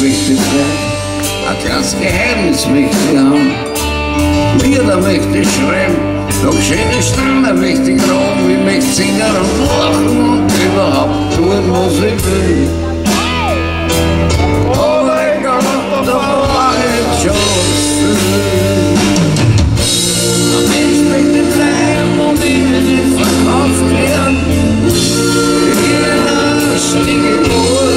möchte bleiben, ein kleines Geheimnis möchte ich haben. Lieder möchte ich schreiben, doch schöne Strände möchte ich graben. Ich möchte singen und lachen und überhaupt tun, was ich will. Aber egal, da war ich schon zu viel. Ein Mensch möchte bleiben und ich will nicht verkauft werden. Jeder stiege Uhr,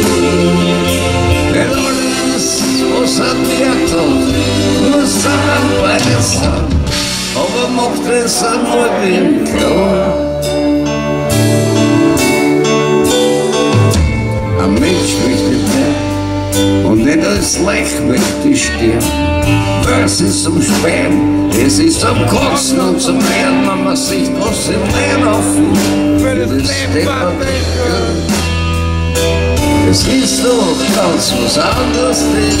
denn alles, was Wert hat, muss sein beides haben. Aber macht es einmal wem klar. Ein Mensch möchte bleiben und nicht als leichtmächtig sterben. Was ist zum Spähen, es ist zum Kotzen und zum Lernen, wenn man sieht, was im Leben aufführt. Für das Leben es ist doch ganz was anderes.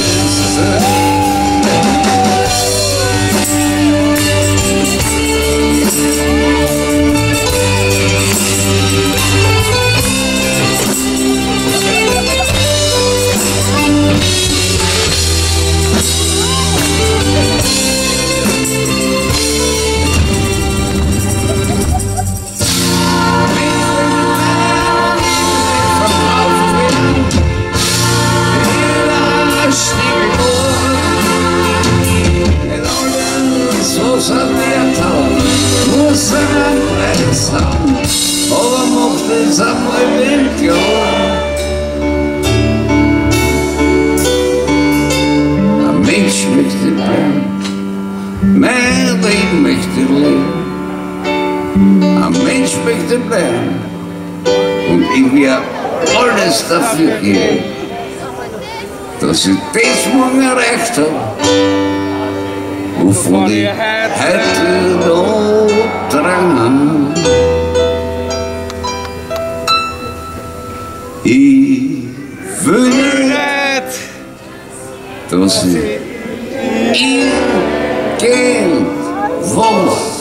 Muss sein beides haben, aber macht es einmal wem klar. Ein Mensch möchte bleiben, mein Leben möchte leben. Ein Mensch möchte bleiben und ich werde alles dafür geben, dass ich das morgen erreicht habe, wovon ich heute noch träume. Ich will nicht, dass ich irgendwas